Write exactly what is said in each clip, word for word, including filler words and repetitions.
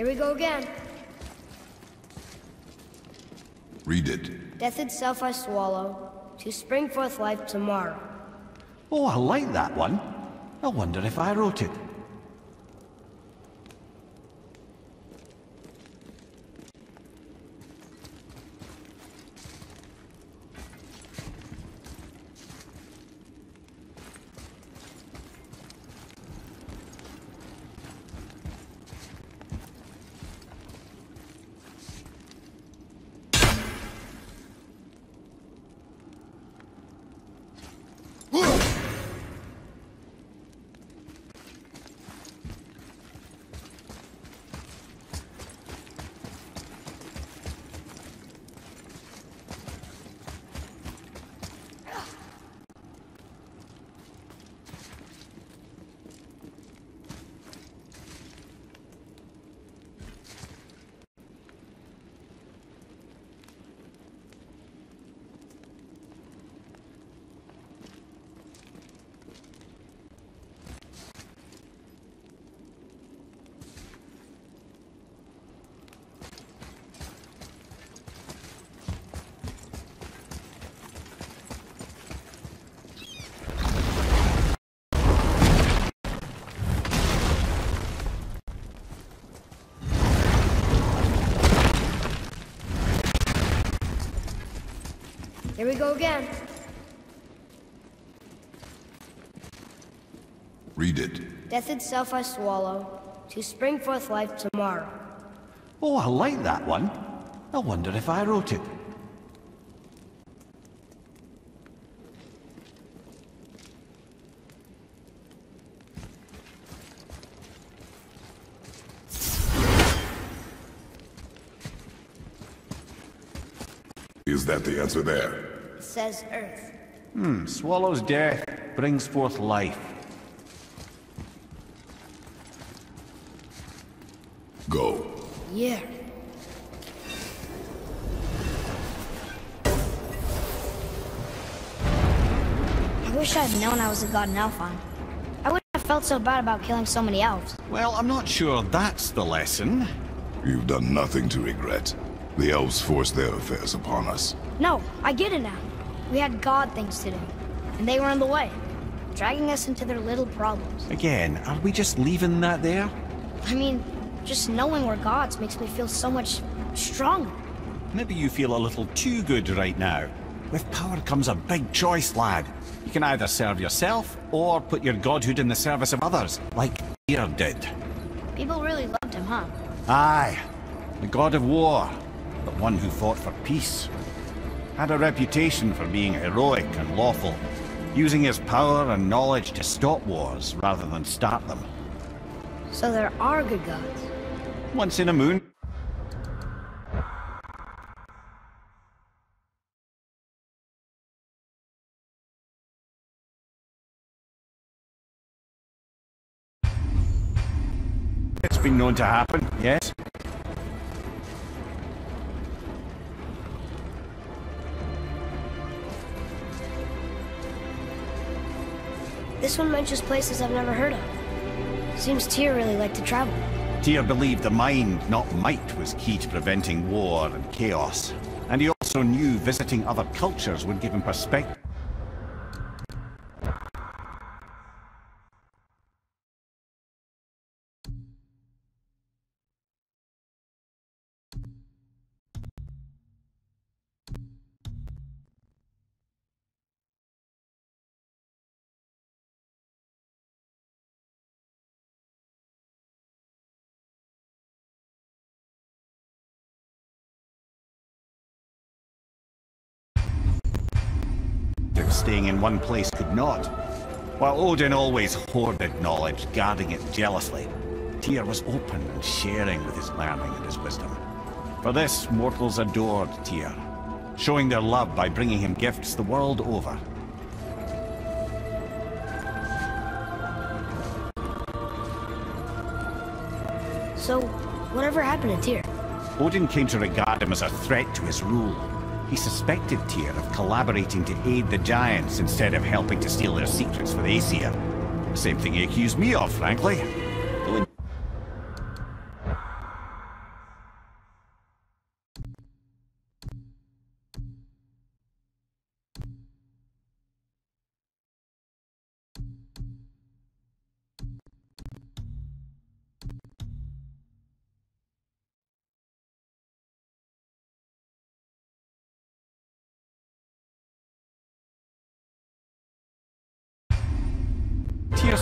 Here we go again. Read it. Death itself I swallow, to spring forth life tomorrow. Oh, I like that one. I wonder if I wrote it. Here we go again. Read it. Death itself I swallow, to spring forth life tomorrow. Oh, I like that one. I wonder if I wrote it. Is that the answer there? It says Earth. Hmm, swallows death, brings forth life. Go. Yeah. I wish I'd known I was a god in Alfheim. I wouldn't have felt so bad about killing so many elves. Well, I'm not sure that's the lesson. You've done nothing to regret. The elves forced their affairs upon us. No, I get it now. We had god things to do, and they were in the way, dragging us into their little problems. Again, are we just leaving that there? I mean, just knowing we're gods makes me feel so much stronger. Maybe you feel a little too good right now. With power comes a big choice, lad. You can either serve yourself, or put your godhood in the service of others, like Tyr did. People really loved him, huh? Aye, the god of war, but one who fought for peace. Had a reputation for being heroic and lawful, using his power and knowledge to stop wars rather than start them. So there are good gods. Once in a moon. It's been known to happen, yes? This one mentions places I've never heard of. Seems Tyr really liked to travel. Tyr believed the mind, not might, was key to preventing war and chaos. And he also knew visiting other cultures would give him perspective. Staying in one place could not. While Odin always hoarded knowledge, guarding it jealously, Tyr was open and sharing with his learning and his wisdom. For this, mortals adored Tyr, showing their love by bringing him gifts the world over. So, whatever happened to Tyr? Odin came to regard him as a threat to his rule. He suspected Tyr of collaborating to aid the Giants instead of helping to steal their secrets for the Aesir. Same thing he accused me of, frankly.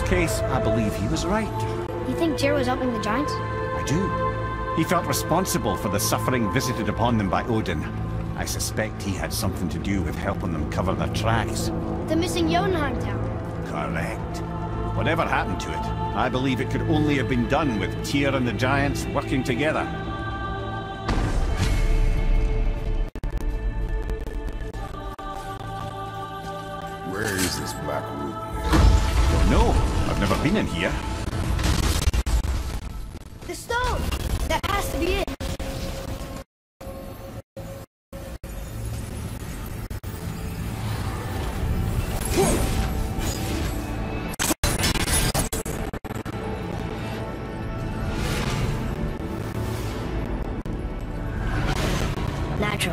case, I believe he was right. You think Tyr was helping the Giants? I do. He felt responsible for the suffering visited upon them by Odin. I suspect he had something to do with helping them cover their tracks. The missing Jotunheim tower. Correct. Whatever happened to it, I believe it could only have been done with Tyr and the Giants working together. Where is this black room? Don't know. I've never been in here. The stone! That has to be it! Naturally.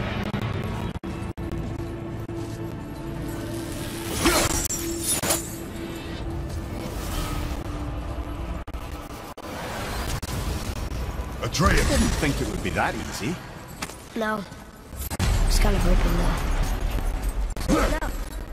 Atreus! I didn't think it would be that easy. No. Just kind of hoping though. No.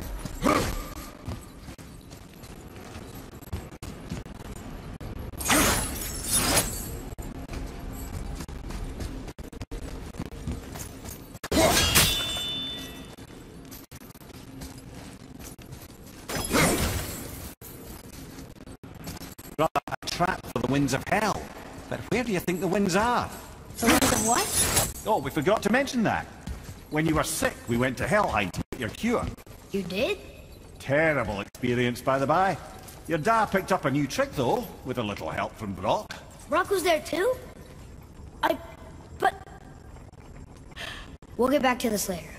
A trap for the winds of hell. But where do you think the winds are? The winds of what? Oh, we forgot to mention that. When you were sick, we went to Helheim to get your cure. You did? Terrible experience, by the by. Your dad picked up a new trick, though, with a little help from Brock. Brock was there too? I... but... We'll get back to this later.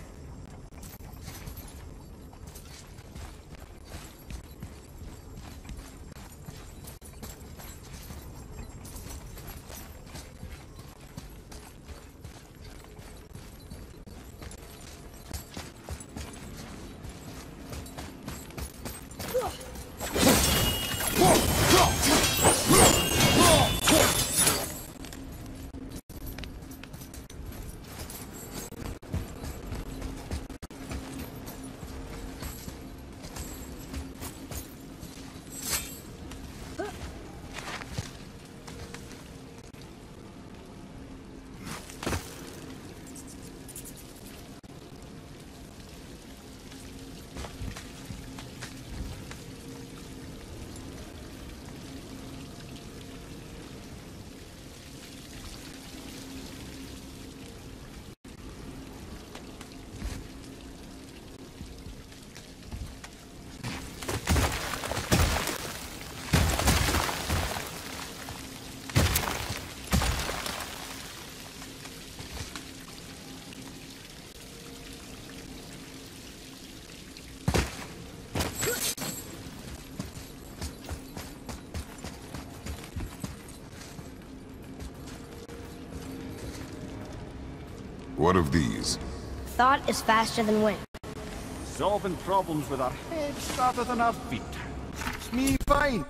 What of these? Thought is faster than wind. Solving problems with our heads rather than our feet. It's me fine.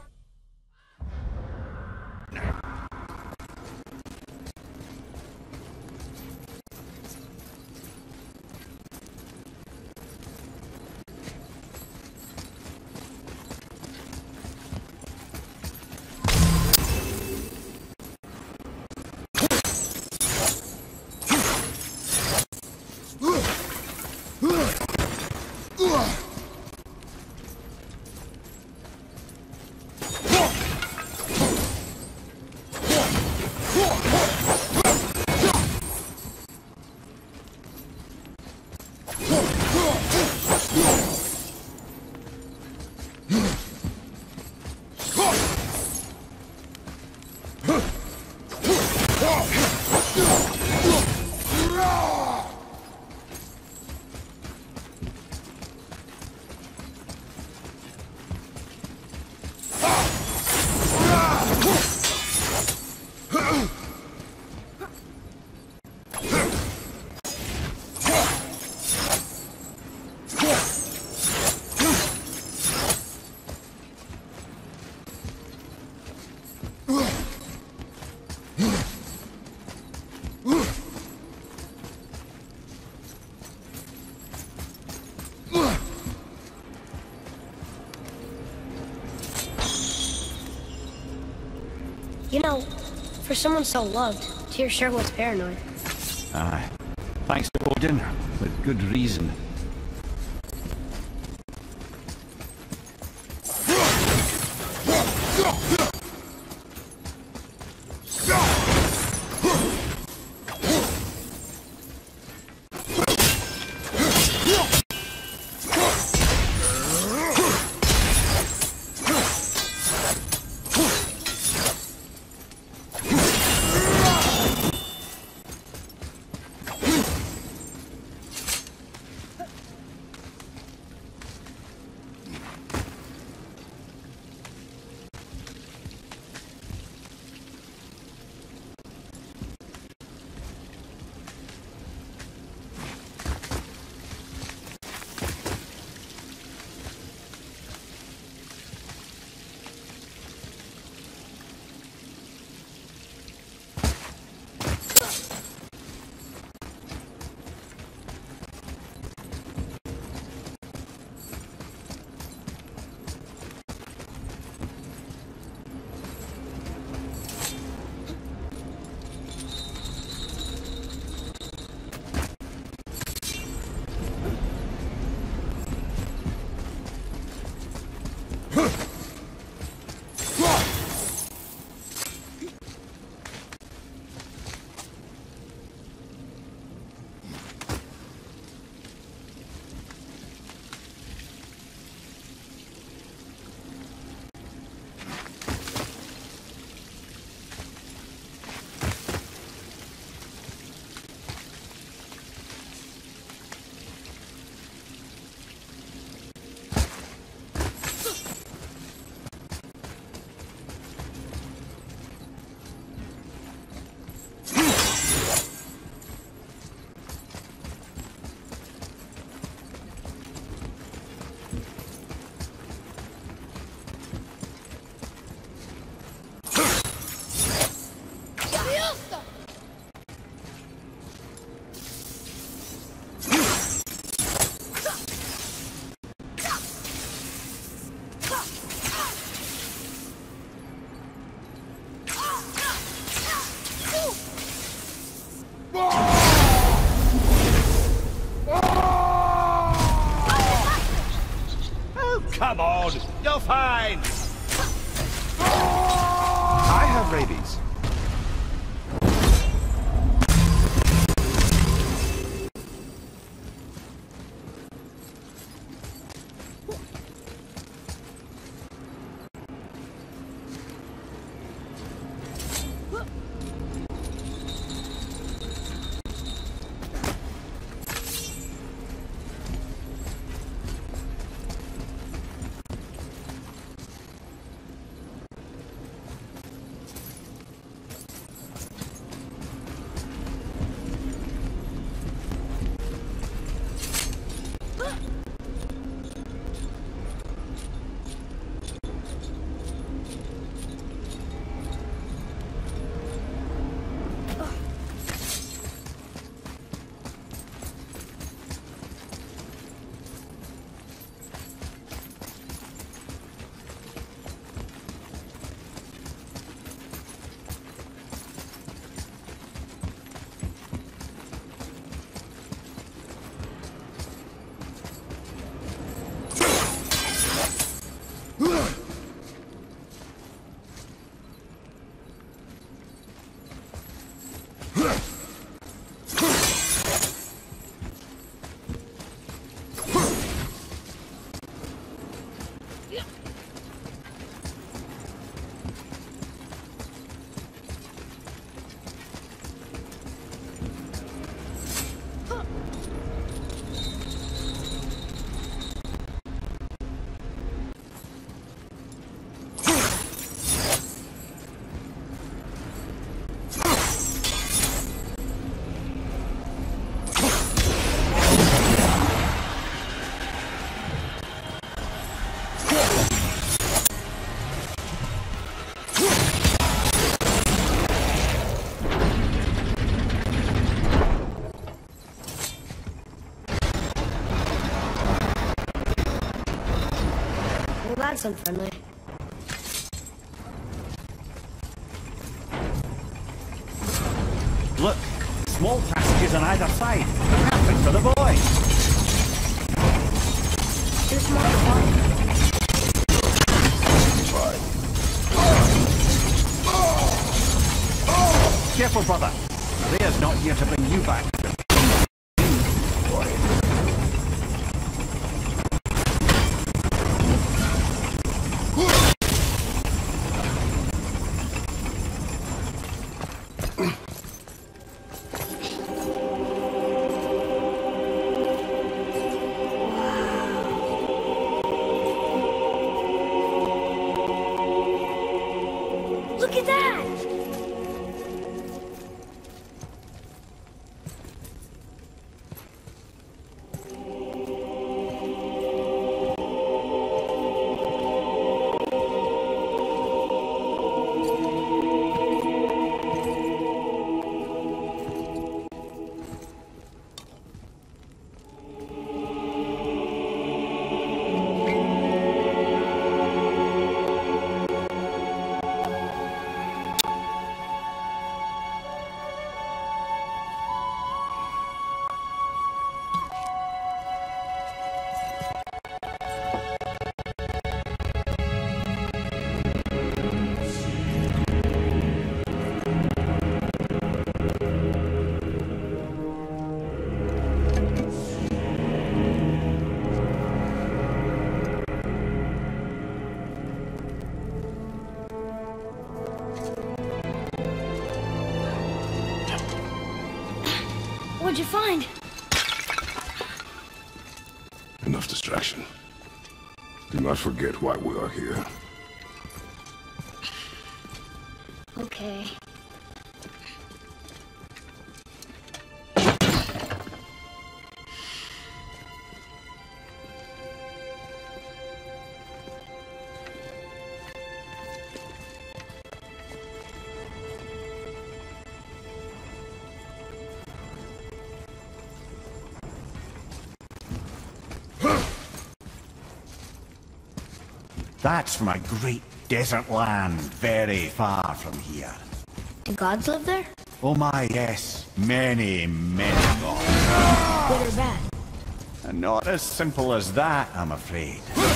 You know, for someone so loved, Tyr sure was paranoid. Aye. Thanks to Odin, with good reason. Come on, you're fine! I have rabies. That's unfriendly. vault passages on either side. Perfect for the boy. Too small to find. Careful, brother. Rhea's not here to bring you back. Look at that! What'd you find? Enough distraction. Do not forget why we are here. Okay. That's from a great desert land very far from here. Do gods live there? Oh my, yes. Many, many gods. Good or bad? And not as simple as that, I'm afraid.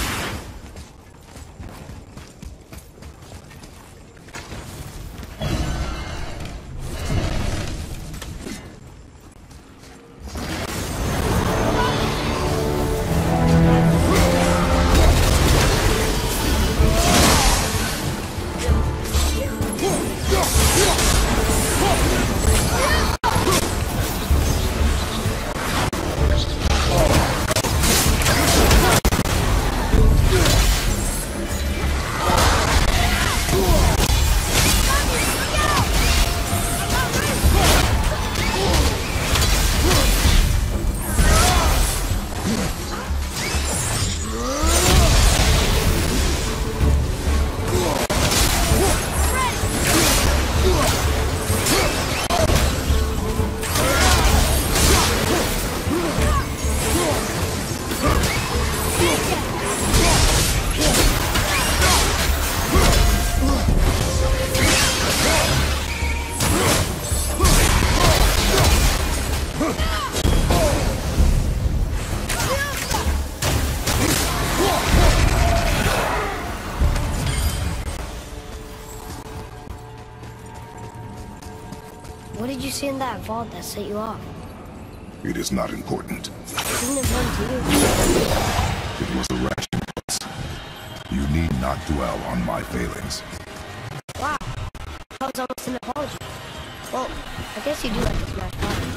What did you see in that vault that set you off? It is not important. Isn't it important to you? It was a rash impulse. You need not dwell on my failings. Wow. That was almost an apology. Well, I guess you do like to smash pumpkins.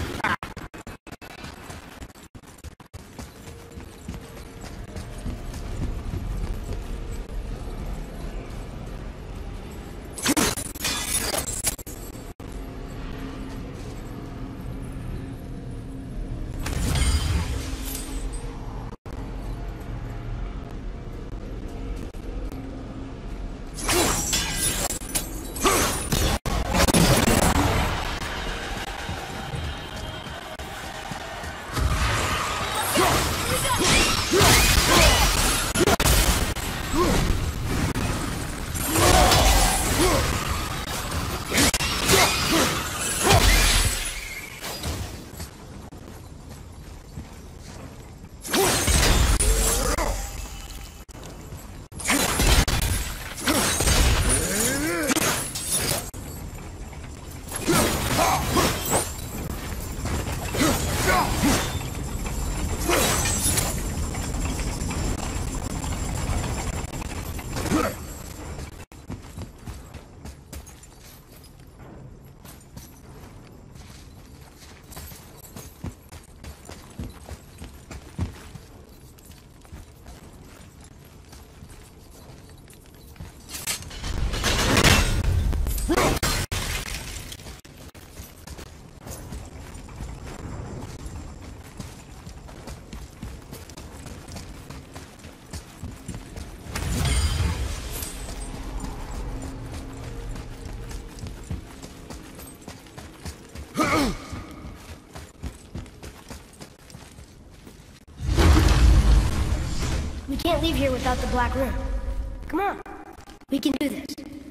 can't leave here without the Black Room. Come on. We can do this.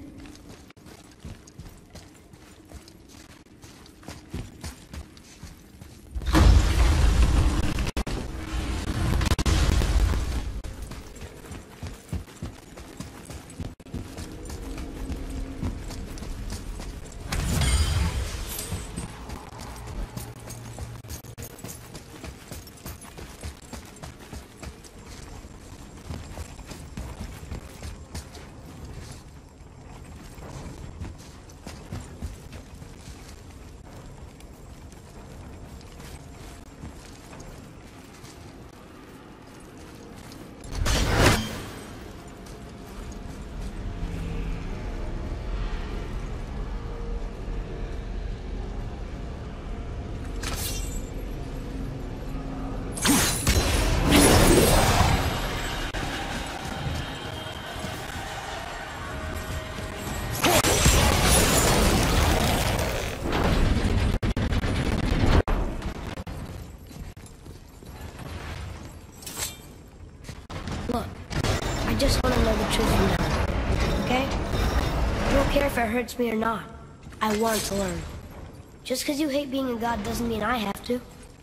Look, I just want to know the truth from now, okay? I don't care if it hurts me or not. I want to learn. Just because you hate being a god doesn't mean I have to.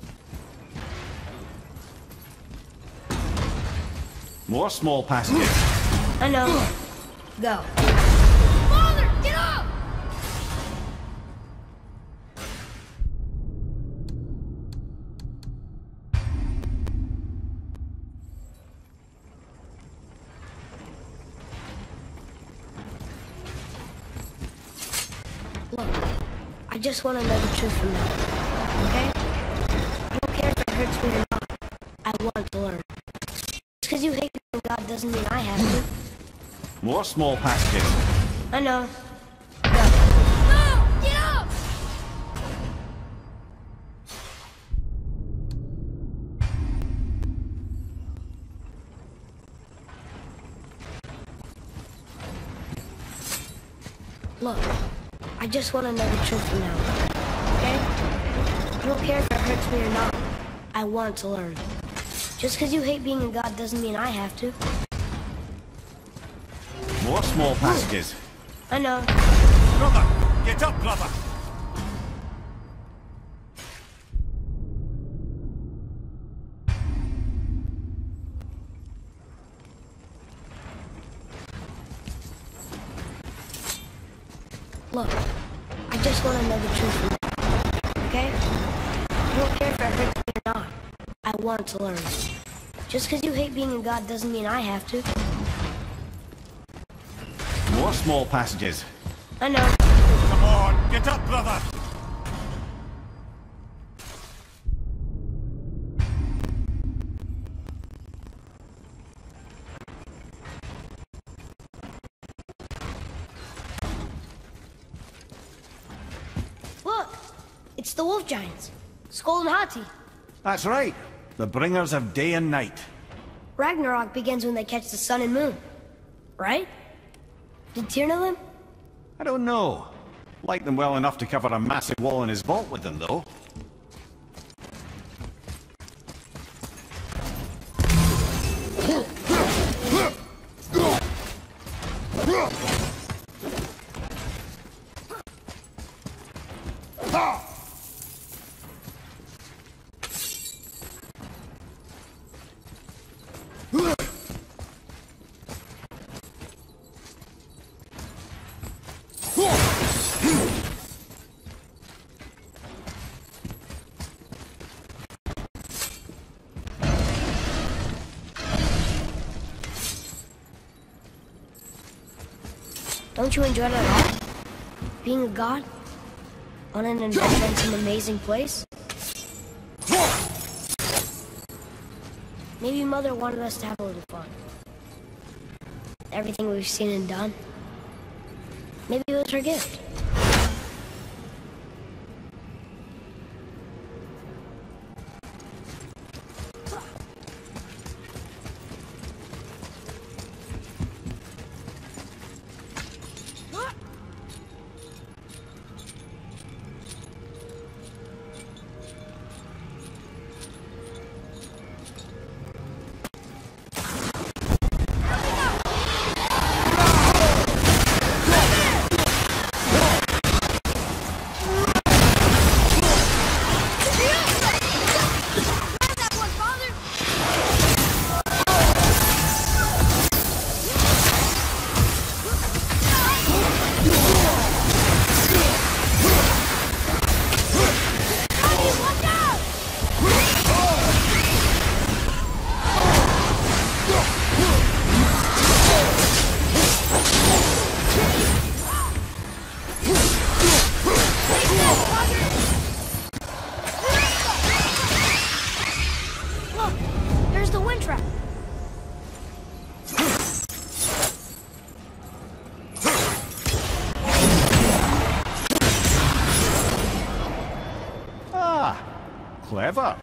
More small passages. I know. Go. Father, get up! Look, I just want to know the truth from now, okay? I don't care if it hurts me or not. I want to learn. Just because you hate being a god doesn't mean I have to. More small passages. I know. Go. No! Get up! Look, I just want to know the truth from now, okay? I don't care if it hurts me or not. I want to learn. Just because you hate being a god doesn't mean I have to. More small passages. I know. Brother! Get up, brother! Look, I just want to know the truth from now, okay? I don't care if it hurts me or not. I want to learn. Just because you hate being a god doesn't mean I have to. More small passages. I know. Come on, get up, brother! Look, it's the wolf giants, Skull and Hati. That's right. The bringers of day and night. Ragnarok begins when they catch the sun and moon, right? Did Tyr know them? I don't know. Like them well enough to cover a massive wall in his vault with them, though. Don't you enjoy it at all? Being a god? On an adventure in some amazing place? Maybe Mother wanted us to have a little fun. Everything we've seen and done. Maybe it was her gift. trap. Ah, clever.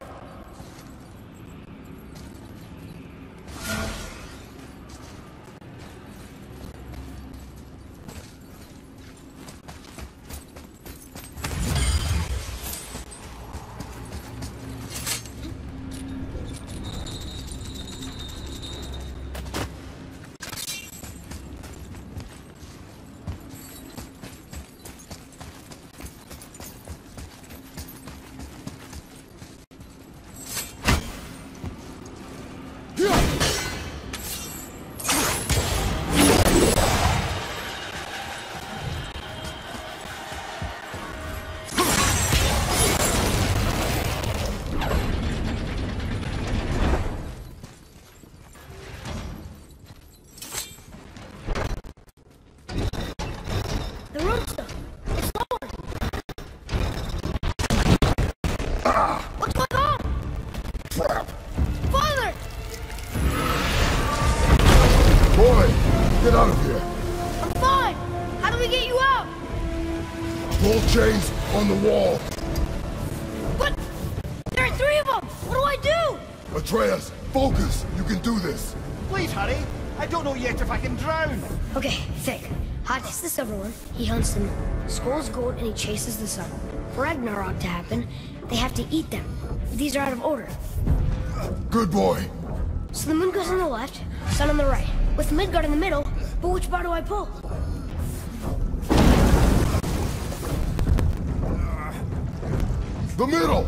The roadstone. It's lower. What's going on? Trap! Father! Boy, get out of here! I'm fine. How do we get you out? Pull chains on the wall. But there are three of them. What do I do? Atreus, focus! You can do this! Please hurry. I don't know yet if I can drown. Okay, think. Hades the Silver One, he hunts them. Skull's gold and he chases the sun. For Ragnarok to happen, they have to eat them. These are out of order. Good boy! So the moon goes on the left, sun on the right, with Midgard in the middle, but which bar do I pull? The middle!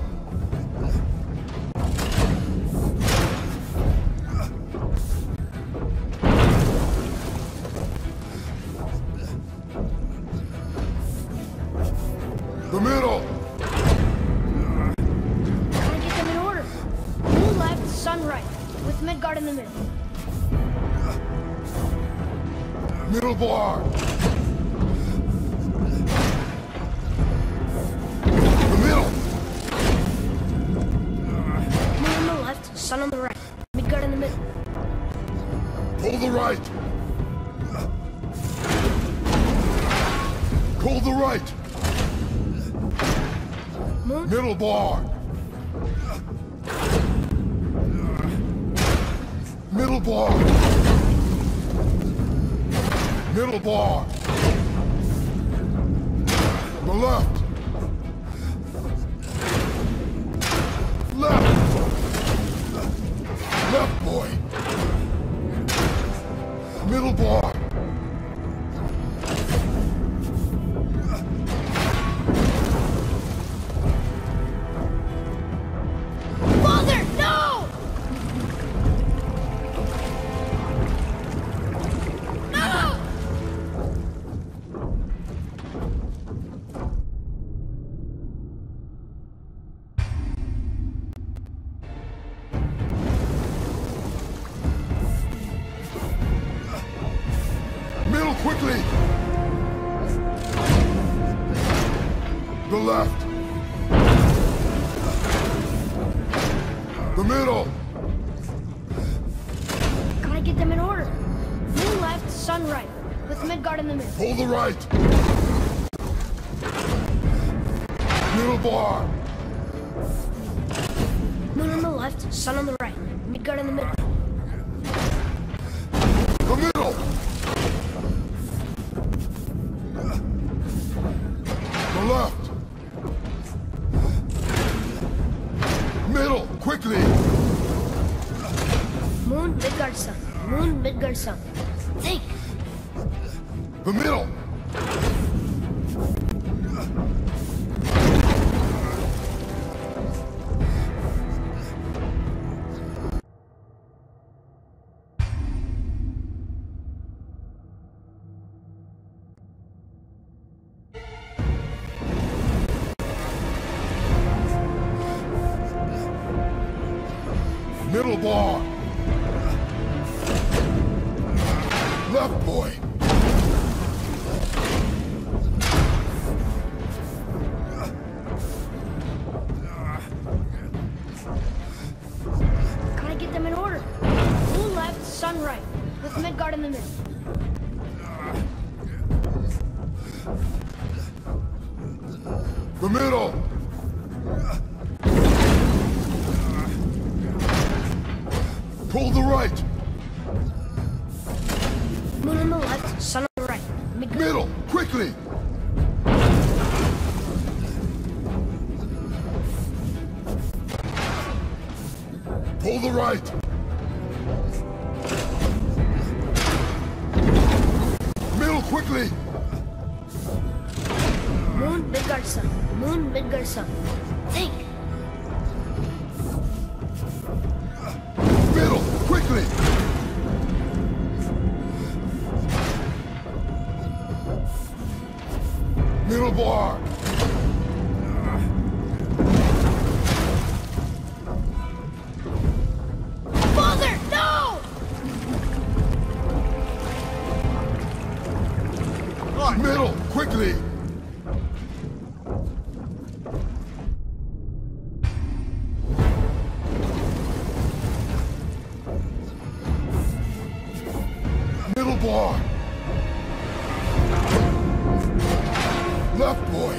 The middle! Gotta get them in order. Moon left, sun right, with Midgard in the middle. Middle bar! The middle! Moon on the left, sun on the right, Midgard in the middle. Pull the right! Pull the right! Moon, Middle bar! Middle bar! Middle bar! The left! Left! Left, boy! Middle bar! Father, no! No! Middle, quickly! The left! The middle! Gotta get them in order. Moon left, sun right, with Midgard in the middle. Pull the right! Middle bar! Moon on the left, sun on the right, Midgard in the middle. The middle! The left! Middle, quickly! Moon, Midgard, sun. Moon, Midgard, sun. Think. The middle! Middle bar! Left, boy! Gotta get them in order. guard in the middle. The middle! Pull the right! Moon on the left, sun on the right. Mid Middle! Quickly! Pull the right! Middle, quickly! Moon, Midgard, sun. Moon, Midgard, sun. Think. Middle, quickly! Middle bar! Father, no! Middle, quickly! Middle bar! Left, boy!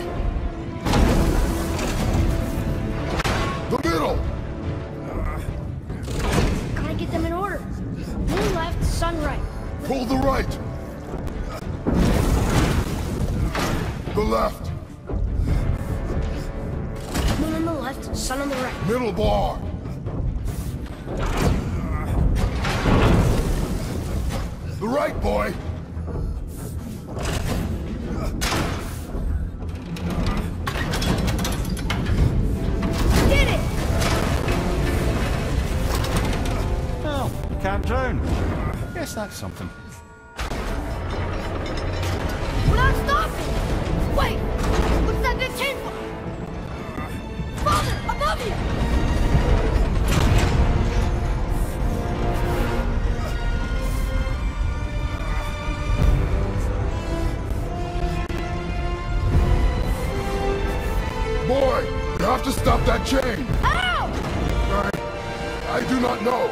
The middle! Gotta get them in order. Moon left, sun right. Pull the right! The left! Moon on the left, sun on the right. Middle bar! The right, boy! Did it! Well, you can't drown. Guess that's something. We're not stopping! Wait! What's that big chain for? Father, above you! Boy, you have to stop that chain! Ow! I... I do not know.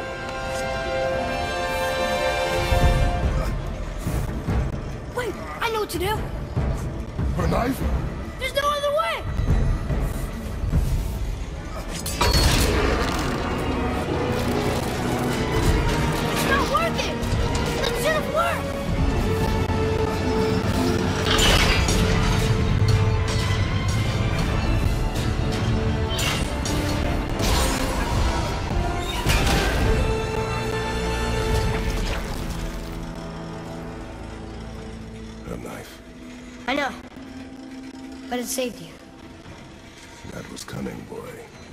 Wait, I know what to do. A knife? There's no other way! It's not working! That should have worked! A knife. I know. But it saved you. That was cunning, boy.